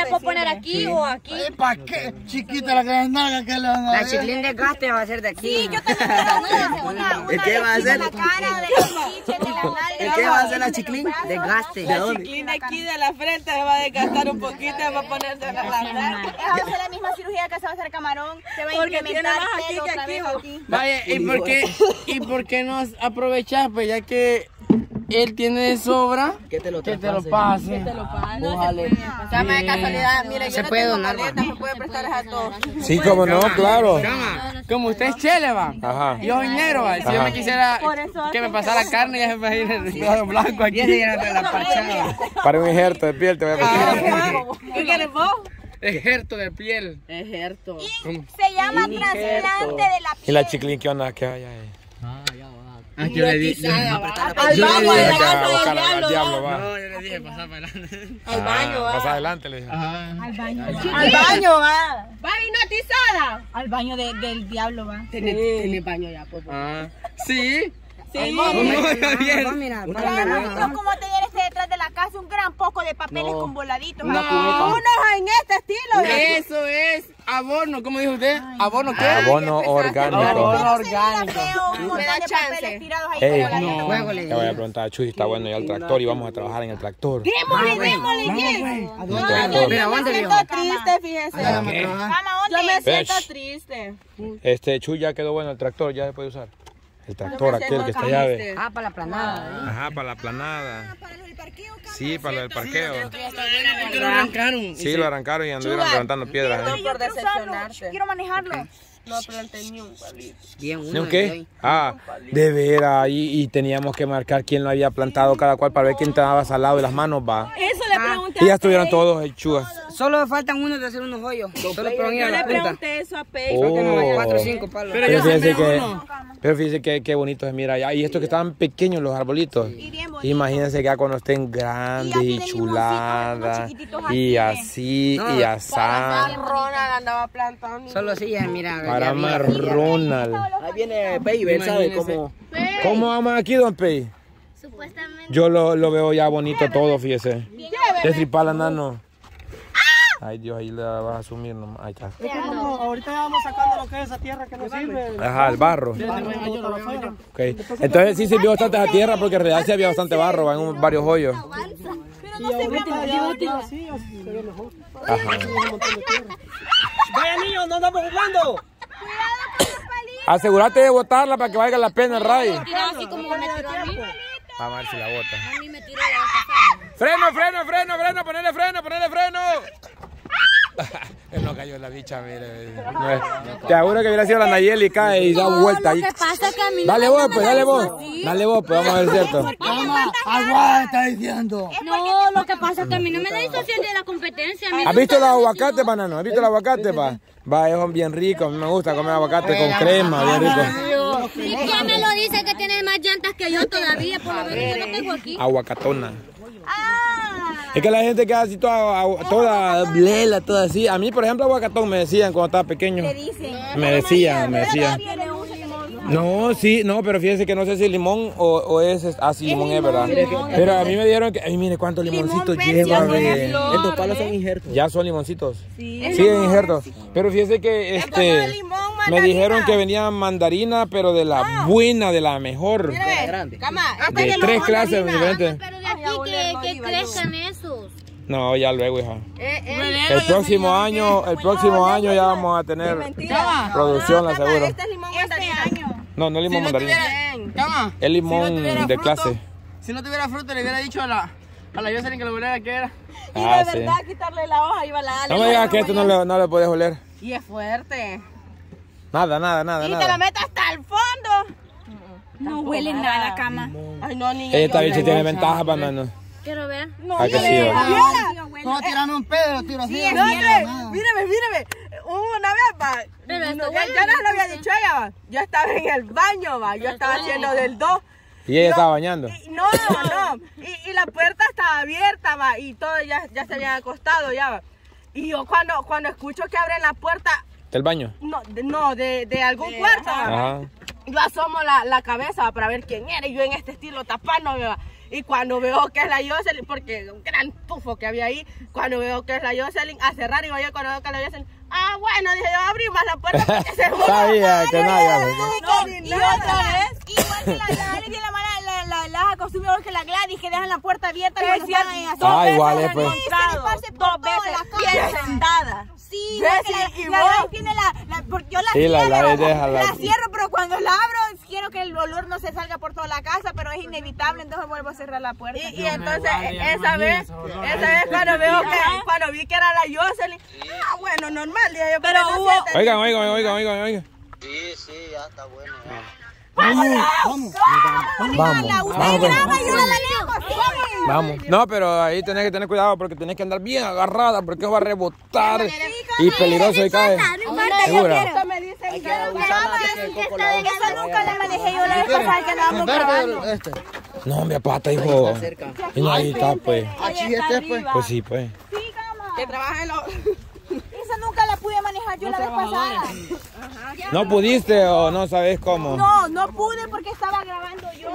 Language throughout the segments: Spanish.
puedo poner aquí o aquí. ¿Para qué? Chiquita la gran nalga que le van a ver. La chiclín de gaste va a ser de aquí. Sí, yo también quiero una ¿Qué va a hacer? la cara, de los chiches, de la nalga. ¿Qué va a hacer la chiclín? De gaste. La chiclín de aquí de la frente se va a desgastar un poquito, va a ponerse a la nalga. Va a hacer la misma cirugía que se va a hacer Camarón. Se va a Porque tiene incrementar más aquí pelo que otra aquí, vez ¿no? aquí. Vaya, ¿y por qué no aprovechas? Pues ya que él tiene de sobra, Que te lo pase. Ojalá. Llama de casualidad, mire, Se yo puede no donar, tengo paleta, me puede prestar a todos. Sí, como no, claro. Cama, como usted es chele, va. Ajá. Yo soy negro, va. Si yo me quisiera que me pasara carne, ya se me va a ir el lado blanco aquí. Ya se llena de la parchada. Para un injerto de piel te voy a meter. ¿Qué quieres vos? Ejército de piel. Ejército. Se llama trasplante de la ¿Y piel. la chiclín qué onda? ¿Qué hay ahí? Aquí yo le dije. Al Yo baño, le a dije la que casa a del buscar al diablo. diablo, va. No, yo le dije pasar para adelante. Al baño, Más va. adelante le dije. Al baño, va. Va hipnotizada. Al baño del diablo va. Tiene baño ya, pues. Sí. Sí. Mira, No como tener detrás de la casa un gran poco de papeles con voladitos. Unos en este estilo. Eso es abono, ¿cómo dijo usted? ¿Abono qué? Abono orgánico. Abono orgánico. Un montón Me da de chance. papeles tirados ahí Ey, con voladitos. Juego le Le voy a preguntar a Chuy si está bueno ya el tractor y vamos a trabajar en el tractor. Démosle. Mira, ¿dónde Me viejo? siento triste, fíjese. Vamos, Yo me ¿dónde? siento Pech. triste. Chuy ya quedó bueno el tractor, ya se puede usar. El tractor aquel que está llave. Ah, para la planada. Ajá, para la planada. Para los del parqueo, Sí, para lo del parqueo. Porque lo arrancaron. Sí, lo arrancaron y anduvieron levantando piedras. No ¿eh? por quiero usarlo, decepcionarte. quiero manejarlo. No planté ni un palito. Bien, ¿No uno. qué? Ah, de veras, y teníamos que marcar quién lo había plantado cada cual para ver quién estaba salado de las manos, va. Eso le pregunté Y ya estuvieron todos hechugas. Solo faltan unos de hacer unos hoyos. Solo por ir a Yo la le punta. pregunté eso a Pei. Oh. 4 o 5 palos. Pero Pero yo fíjense sembré que, uno. pero fíjense que qué bonito se mira allá. Y esto que estaban pequeños los arbolitos. Y bien bonito. Imagínense que ya cuando estén grandes y tienen chuladas. limoncitos, unos chiquititos Y así, así, No, y asá. Ronald andaba plantando. Solo sí, ya mira. Para ya vi. Ronald. Ahí viene Baby, él sabe cómo. ¿Cómo vamos aquí, don Pei? Supuestamente. Yo lo veo ya bonito todo, fíjese. Destripala, nano. Ay, Dios, ahí le vas a asumir nomás. Ahí está. Ahorita ya vamos sacando lo que es esa tierra que no sirve. Ajá, el barro. Ok. Entonces sí sirvió bastante esa tierra porque en realidad sí había bastante barro, va en varios hoyos. Y ahorita ya así se ve mejor. Ajá. Vaya niños, no andamos jugando. Asegúrate de botarla para que valga la pena el ray. Así como me tiró a mí. Vamos a ver si la bota. A mí me tiró la otra. Freno, ponele freno. Él no cayó en la bicha, mire. No es- Te aseguro que hubiera sido la Nayeli y cae y da vuelta ahí. Lo que pasa es que a mí Dale vos, pues, dale vos. Dale vos, pues vamos a ver cierto. Agua está diciendo. No, lo que pasa es que a mí no me da disociación de la competencia. ¿Has visto los aguacates, banano? ¿Has visto los aguacates, pa? Va, son bien ricos. A mí me gusta comer aguacate con crema, bien rico. ¿Y quién me lo dice que tiene más llantas que yo todavía? Por lo menos yo lo tengo aquí. Aguacatona. Ah, Es que la gente queda así toda blela, toda así. A mí, por ejemplo, aguacatón me decían cuando estaba pequeño. Me decían. No, sí, no, pero fíjense que no sé si limón o es así, limón es, ¿verdad? Pero a mí me dieron que, ay, mire cuántos limoncitos lleva, ve. Estos palos son injertos. Ya son limoncitos. Sí, injertos. Pero fíjense que me dijeron que venían mandarinas, pero de la buena, de la mejor. Cama, De 3 clases diferentes. pero de aquí que crezcan esos. No, ya luego, hija. El próximo año ya vamos a tener producción, la seguro. Este es limón mandarina. No, no es limón mandarina. Cama. Es limón de fruto, clase. Si no tuviera fruto, le hubiera dicho a la Jocelyn que lo volviera que era. Y Ah, de sí. verdad quitarle la hoja iba la No me digas que esto no le puedes oler. Y es fuerte. Nada. Y te la metes hasta el fondo. No huele nada, cama. Ay, no, niña. Esta bicha tiene ventajas, banano. Quiero ver. ¿A que sí? Va? No, tirando un pedo, lo tiro así. Mírame. Una vez, va. Pero esto No, huele ya no lo había dicho ella, va. Yo estaba en el baño, va. Yo estaba haciendo del 2. Y ella estaba bañando. No. Y la puerta estaba abierta, va. Y todos ya se habían acostado, ya, va. Y yo cuando escucho que abren la puerta, ¿Del baño? de algún cuarto, va. Ajá. Yo asomo la cabeza para ver quién era. Y yo en este estilo tapándome, va. Y cuando veo que es la Jocelyn, porque un gran tufo que había ahí, cuando veo que es la Jocelyn, a cerrar y vaya cuando veo que es la Jocelyn, bueno, dije yo, abrí más la puerta porque se mueve. Sabía que no había. Y otra vez, igual que la Gladys, bien la mala, la costumbre que la Gladys, que dejan la puerta abierta cuando están ahí así. Igual es, pues. Dos veces, bien sentada. Sí, porque la Gladys tiene porque yo la cierro, pero cuando la abro, quiero que el olor no se salga por toda la casa, pero es inevitable, entonces vuelvo a cerrar la puerta. Y entonces, esa vez cuando vi que era la Jocelyn, bueno, normal, dije yo, pero Oigan. Sí, ya está bueno. Vamos. No, pero ahí tenés que tener cuidado porque tenés que andar bien agarrada porque va a rebotar y peligroso y cae. ¿Segura? Eso nunca la manejé yo, la vez pasada que andábamos grabando. No, hombre, pata, hijo. Y no, ahí está, pues. Pues sí, pues. que trabaja en los... Esa nunca la pude manejar yo la vez pasada. ¿No pudiste o no sabes cómo? No pude porque estaba grabando yo.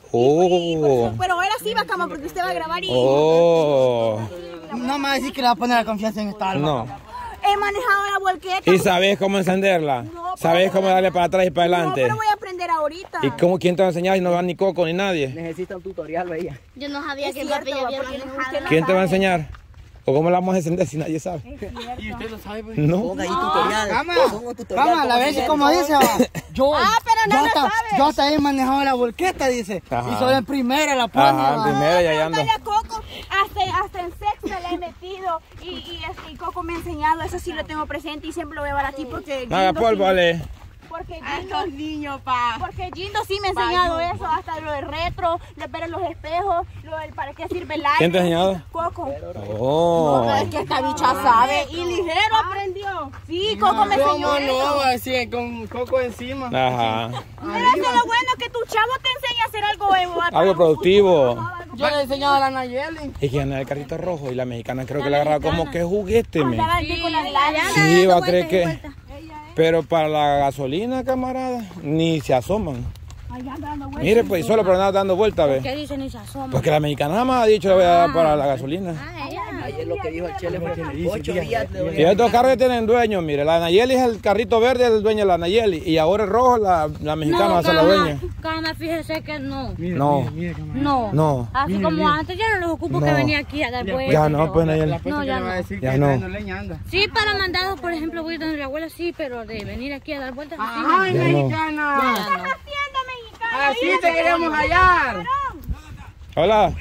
Oh. Pero ahora sí va, cama, porque usted va a grabar y... Oh. No me va a decir que le va a poner la confianza en esta alma. No. He manejado la volqueta. ¿Y sabes cómo encenderla? No, ¿Sabes cómo darle para atrás y para No, adelante? pero voy a aprender ahorita. ¿Y cómo, quién te va a enseñar si no va ni Coco ni nadie? Necesita un tutorial, veía. Yo no sabía Es que cierto, papi había porque manejado. ¿Quién te va a enseñar? ¿O cómo la vamos a encender si nadie sabe? Y usted lo sabe, pues. No. Ponga ahí tutorial. Vamos, la vez como dice, va. Yo hasta he manejado la volqueta, dice. Ajá. Y soy en primera la pone. Ajá, en primera ya ando. A Coco, hasta en sexto le he metido y Coco me ha enseñado, eso sí lo tengo presente y siempre lo voy a llevar aquí porque... No haga polvo, Ale. Porque A estos niños, pa. Porque Gindo sí me ha enseñado eso, hasta lo de retro, de ver los espejos, lo del para qué sirve el aire. ¿Quién te ha enseñado? Coco. Oh. Es que esta bicha sabe y ligero aprendió. Sí, Coco me enseñó ¿Cómo eso. no? Así, con Coco encima. Ajá. Pero eso es lo bueno, que tu chavo te enseña a hacer algo Algo productivo. Yo le he enseñado a la Nayeli. Es que anda el carrito rojo y la mexicana creo que le agarraba como que juguete, me. Sí, va a creer que... Pero para la gasolina, camarada, ni se asoman. Mire, pues solo por andar dando vueltas, ¿ves? ¿Qué dice ni se asoma? Porque la mexicana nada más ha dicho le voy a dar para la gasolina. Ayer lo que dijo el Chele fue que 8 días le voy Y estos carros tienen dueños, mire, la Nayeli es el carrito verde, el dueño de la Nayeli. Y ahora el rojo, la mexicana va a ser la dueña. Cama, fíjese que no. No. No. Así como antes, ya no los ocupo que venía aquí a dar vueltas. Ya no, pues Nayeli. No, ya no. Ya no. Sí, para mandados, por ejemplo, voy donde mi abuela, sí, pero de venir aquí a dar vueltas, así. ¡Ay, Ya no. mexicana! Ya no. Así te queremos hallar. Hola.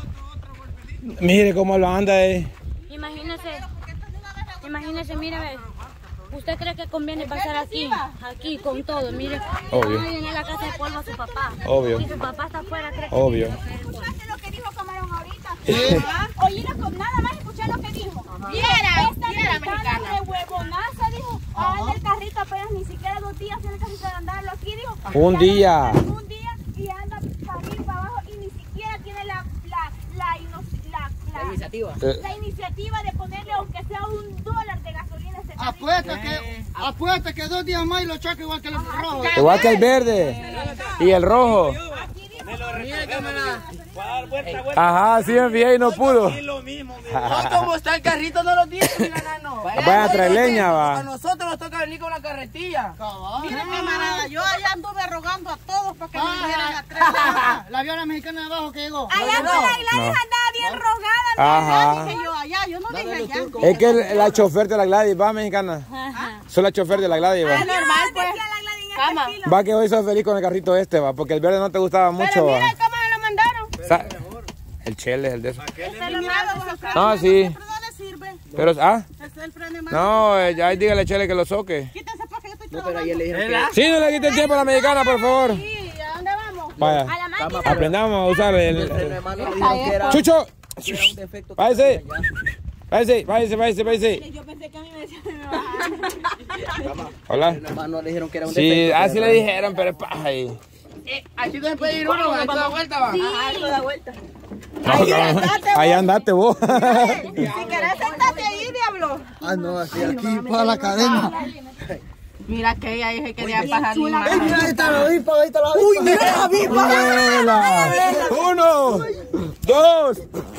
Mire cómo lo anda ahí. Imagínese, mire, ve. ¿Usted cree que conviene pasar aquí con todo? Mire, Obvio. no viene a la casa de polvo a su papá. Obvio. Si su papá está afuera, cree que... Obvio. ¿Escuchaste lo que dijo Camarón ahorita? Oye, nada más escuché lo que dijo. Esta mexicana de huevonaza, dijo. Anda el carrito apenas ni siquiera 2 días tiene el carrito de andarlo aquí, dijo. Un día. Un día y anda para arriba y para abajo y ni siquiera tiene la iniciativa de ponerle aunque sea $1 de gasolina a ese carrito. Apuesta que 2 días más y lo choca igual que los rojos. Igual que el verde. Y el rojo. Ajá, sí envié y no pudo. ¿Cómo está el carrito? No lo tiene, mira, nano. Vaya a traer leña, A va. nosotros nos toca venir con la carretilla. Mira, camarada, yo allá anduve rogando a todos para que me dieran la 3. La vio la mexicana de abajo que llegó. Allá con la Gladys andaba bien rogada. Ajá. Dije yo allá, yo no dije allá. Es que la chofer de la Gladys, va, mexicana. Soy la chofer de la Gladys, va. Normal, pues. Cama. Va que hoy soy feliz con el carrito este, va, porque el verde no te gustaba mucho, va. Mira cómo me lo mandaron. El Chele es el de eso. No, No, sí. ¿Pero dónde sirve? Pero, Es el freno de mano. no, ya dígale Chele que lo soque. Quítense para que yo estoy No, pero trabajando. ayer le dijeron que... Sí, no le quite el tiempo a la mexicana, por favor. Sí, ¿a dónde vamos? Vaya, A la máquina. aprendamos a usar El el... freno de mano le dijeron que era ¡Chucho! un defecto. Váyase. Váyase. Yo pensé que a mí me decían Hola. El freno de mano le dijeron que era un Sí, defecto. así le dijeron, pero es paja ahí. Aquí te puede ir uno, va, toda vuelta, va. Ahí andate vos. Si querés sentate ahí, diablo. Ah, no, así aquí para la cadena. Mira que ella se quería pasar mi Ey, mano. mira, ahí está la avispa, ahí está la avispa. Uy, mira la avispa. ¡Uno! 2.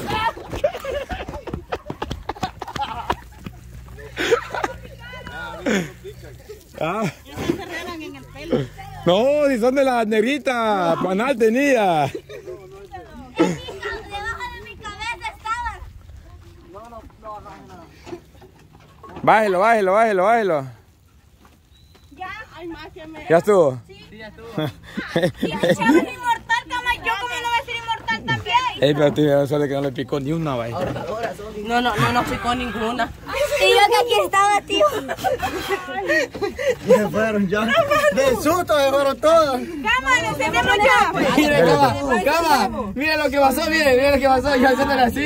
Ah. No, si son de las negritas, panal tenía. Debajo de mi cabeza estaban. Bájelo, bájelo, bájelo, bájelo. Ya, hay más que me. ¿Ya estuvo? Sí, ya estuvo. Si el chavo es inmortal, cama, yo como no voy a ser inmortal también. Ey, pero tío, solo que no le picó ni una, vaya. No picó ninguna. Y yo que aquí estaba, tío. Se fueron ya. De susto se fueron todos. Cama, nos tenemos ya. Mire, cama, mire lo que pasó, mire lo que pasó. Yo haciéndole así.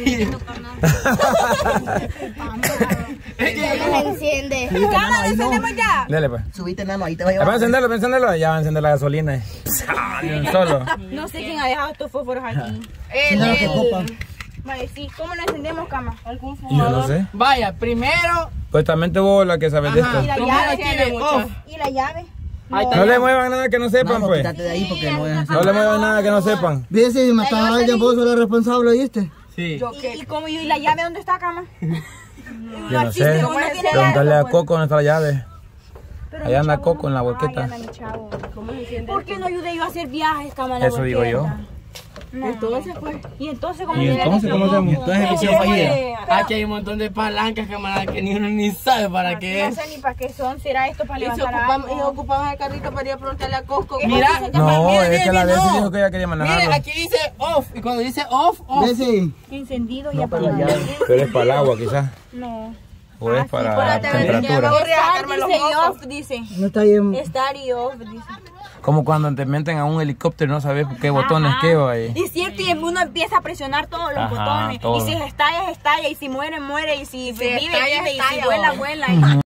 Se enciende. Cama, nos tenemos ya. Dale, pues. Subiste nada más, ahí te va a ¿Va a llevar. encenderlo, Ya va a encender la gasolina. De un solo. No sé quién ha dejado estos fósforos aquí. Vale, sí. ¿Cómo lo encendemos, cama? ¿Algún Yo fumador? no sé. Vaya, primero. Pues también vos la que sabes de esto. ¿Y la Primero llave? active off. ¿Y la llave? No le muevan nada que no sepan, No, pues. quítate de ahí porque no voy a hacer. No le muevan nada que no sepan. Dice, si mataba a alguien, vos sos el responsable, ¿viste? Sí. ¿Y cómo? ¿Y la llave dónde está, cama? Yo no sé. ¿Cómo no tiene Preguntarle a llave? Coco dónde está la llave. Pero Allá mi anda chavo Coco en la no- volqueta. Ay, anda mi chavo. ¿Por qué no ayudé yo a hacer viajes, cama? en la Eso digo yo. volqueta? No. Entonces, pues. ¿Y entonces cómo ¿Y tiene entonces que- cómo hacemos? Entonces, misión fallida. Aquí hay un montón de palancas, camarada, que ni uno ni sabe para qué No es. sé ni para qué son. ¿Será esto para Y si levantar ocupamos, algo? ocupamos el carrito para ir a preguntarle a Costco. Mira, No, mire, es que la mire, vez no. dijo que ella quería manejarlo. Mire, aquí dice off. Y cuando dice off. Dice, Encendido y apagado. Pero es para el agua, quizás. No. O es para espérate, a ver, temperatura. Estar dice y off, dice. no está bien. Estar y off, dice. Como cuando te meten a un helicóptero, no sabes qué botones qué va ahí. Y cierto, y uno empieza a presionar todos los Ajá, botones. todo. Y si estalla, estalla. Y si muere, muere. Y si vive, estalla, vive. Y si estalla, vuela, oh. vuela.